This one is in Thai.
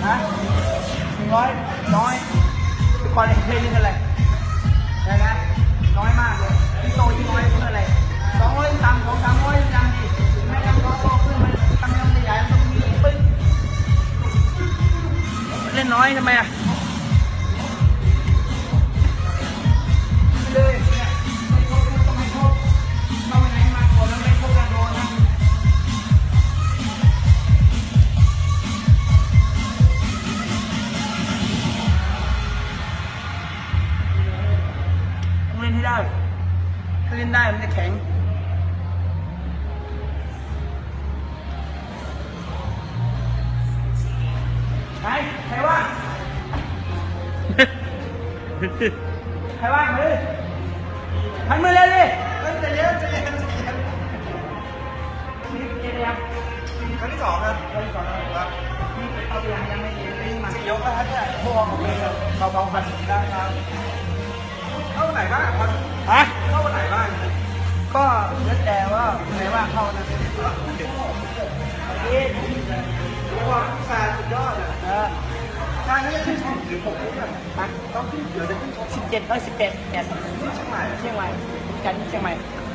ฮะ100น้อยก่อนเคยเล่นอะไรนะน้อยมากเลยที่โตยิ่งน้อยเพื่ออะไร200ตังค์200-300ตังค์ดิไม่ต้องรอขึ้นมันตั้งยังใหญ่ๆต้องมีปึ้งเล่นน้อยทำไมอ่ะเลยเนี่ยไม่ครบต้องไม่ครบต้องไปไหนมาก่อนแล้วไม่ครบแล้วโดนนะต้องเล่นให้ได้ถ้าเล่นได้มันจะแข็งใครว่างใครว่างเลยหันมือเลยดิจะเยอะนี่เกียร์ยังครั้งที่2ครับครั้งที่2ครับนี่เอาไปยังไม่เห็นเลยมันยกแล้วเนี่ยพวกของเลยเบาๆพันได้ครับเข้าไหนบ้างครับฮะเข้าไหนบ้างก็แล้วแต่ว่าไหนว่างเข้านะนี่ว่าแฟนสุดยอดเลยใช่ไม่ได้ขึ้นช่องหรือผมต้องขึ้นเดี๋ยวจะขึ้นช่อง17-18แกนเชียงใหม่กันเชียงใหม่